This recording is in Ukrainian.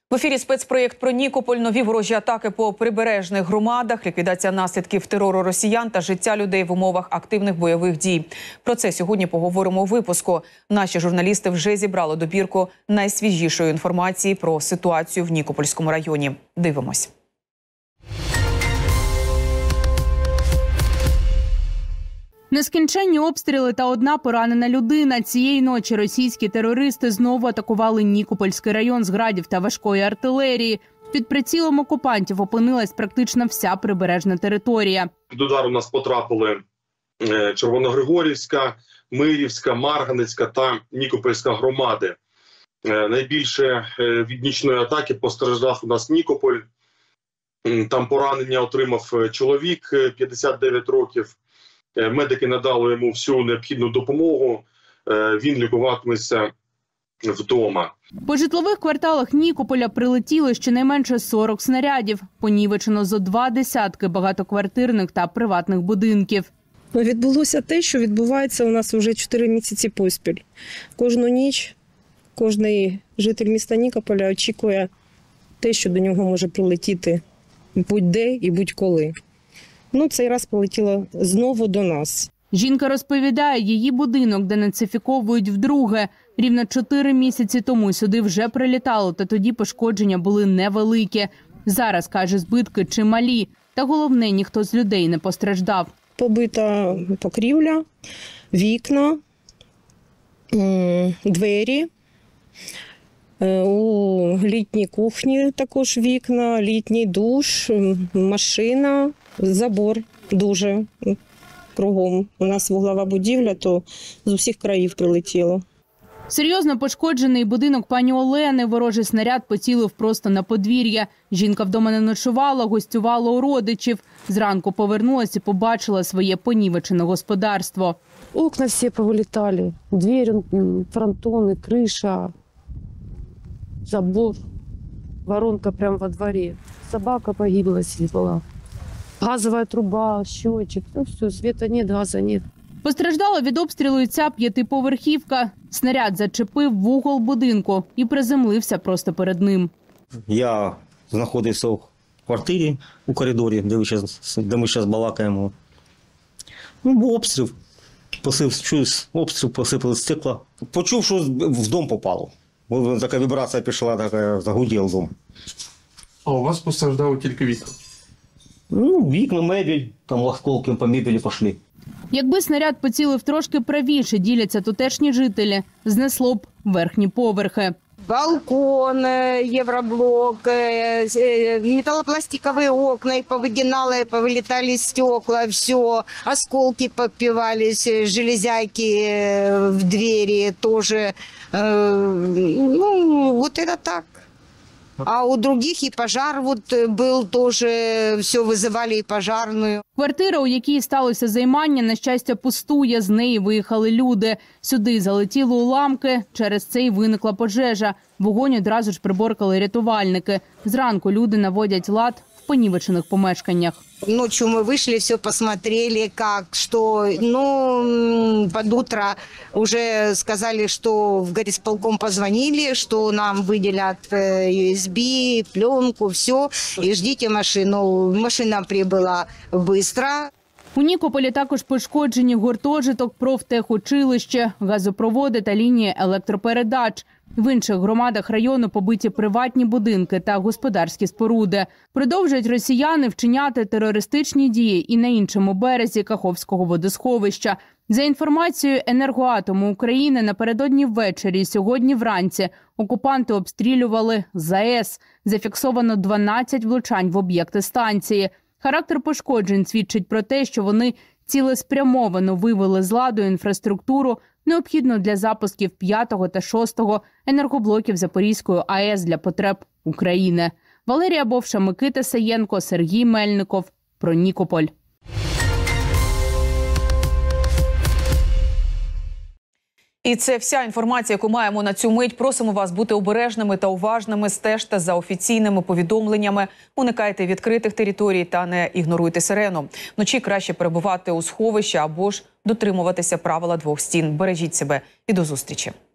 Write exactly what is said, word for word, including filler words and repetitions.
В ефірі спецпроєкт про Нікополь, нові ворожі атаки по прибережних громадах, ліквідація наслідків терору росіян та життя людей в умовах активних бойових дій. Про це сьогодні поговоримо у випуску. Наші журналісти вже зібрали добірку найсвіжішої інформації про ситуацію в Нікопольському районі. Дивимось. Нескінченні обстріли та одна поранена людина. Цієї ночі російські терористи знову атакували Нікопольський район з градів та важкої артилерії. Під прицілом окупантів опинилась практично вся прибережна територія. Під удар у нас потрапили Червоногригорівська, Мирівська, Марганецька та Нікопольська громади. Найбільше від нічної атаки постраждав у нас Нікополь. Там поранення отримав чоловік п'ятдесят дев'ять років. Медики надали йому всю необхідну допомогу, він лікуватиметься вдома. По житлових кварталах Нікополя прилетіли щонайменше сорок снарядів. Понівечено зо два десятки багатоквартирних та приватних будинків. Відбулося те, що відбувається у нас вже чотири місяці поспіль. Кожну ніч кожний житель міста Нікополя очікує те, що до нього може прилетіти будь-де і будь-коли. Ну, цей раз полетіло знову до нас. Жінка розповідає, її будинок денацифіковують вдруге. Рівно чотири місяці тому сюди вже прилітало, та тоді пошкодження були невеликі. Зараз, каже, збитки чималі. Та головне, ніхто з людей не постраждав. Побита покрівля, вікна, двері. У літній кухні також вікна, літній душ, машина, забор дуже кругом. У нас вуглова будівля, то з усіх країв прилетіло. Серйозно пошкоджений будинок пані Олени. Ворожий снаряд поцілив просто на подвір'я. Жінка вдома не ночувала, гостювала у родичів. Зранку повернулася і побачила своє понівечене господарство. Окна всі повилітали, двері, фронтони, криша. Забор, воронка прямо во дворе. Собака погибла, была. Газовая труба, счетчик. Ну все, света нет, газа нет. Постраждала від обстрілу і ця п'ятиповерхівка. Снаряд зачепив вугол будинку і приземлився просто перед ним. Я знаходився в квартирі у коридорі, де, ви щас, де ми зараз балакаємо. Ну, був обстріл. Посив, чуюсь, обстріл, посипали стекла. Почув, що в дом попало. Така вібрація пішла, така загудів дом. А у вас постраждали тільки вікна? Ну, вікна, мебель, там осколки по мебелі пішли. Якби снаряд поцілив трошки правіше, діляться тутешні жителі, знесло б верхні поверхи. Балкон, евроблок, металлопластиковые окна, и повыгинало, и повылетали стекла, все. Осколки подпивались, железяки в двери тоже. Ну, вот это так. А у других и пожар вот был тоже, все вызывали и пожарную. Квартира, у якій сталося займання, на щастя, пустує. З неї виїхали люди. Сюди залетіли уламки, через це й виникла пожежа. Вогонь одразу ж приборкали рятувальники. Зранку люди наводять лад в понівечених помешканнях. Ночью мы вышли, все посмотрели, как, что, ну, под утро уже сказали, что в горисполком позвонили, что нам выделят ю эс би, пленку, все, и ждите машину. Машина прибыла быстро. У Нікополі також пошкоджені гуртожиток, профтехучилище, газопроводи та лінії електропередач. В інших громадах району побиті приватні будинки та господарські споруди. Продовжують росіяни вчиняти терористичні дії і на іншому березі Каховського водосховища. За інформацією Енергоатому України, напередодні ввечері і сьогодні вранці окупанти обстрілювали ЗАЕС. Зафіксовано дванадцять влучань в об'єкти станції. Характер пошкоджень свідчить про те, що вони цілеспрямовано вивели з ладу інфраструктуру, необхідну для запусків п'ятого та шостого енергоблоків Запорізької АЕС для потреб України. Валерія Бовша, Микита Саєнко, Сергій Мельников. Про Нікополь. І це вся інформація, яку маємо на цю мить. Просимо вас бути обережними та уважними, стежте за офіційними повідомленнями, уникайте відкритих територій та не ігноруйте сирену. Вночі краще перебувати у сховищі або ж дотримуватися правила двох стін. Бережіть себе і до зустрічі.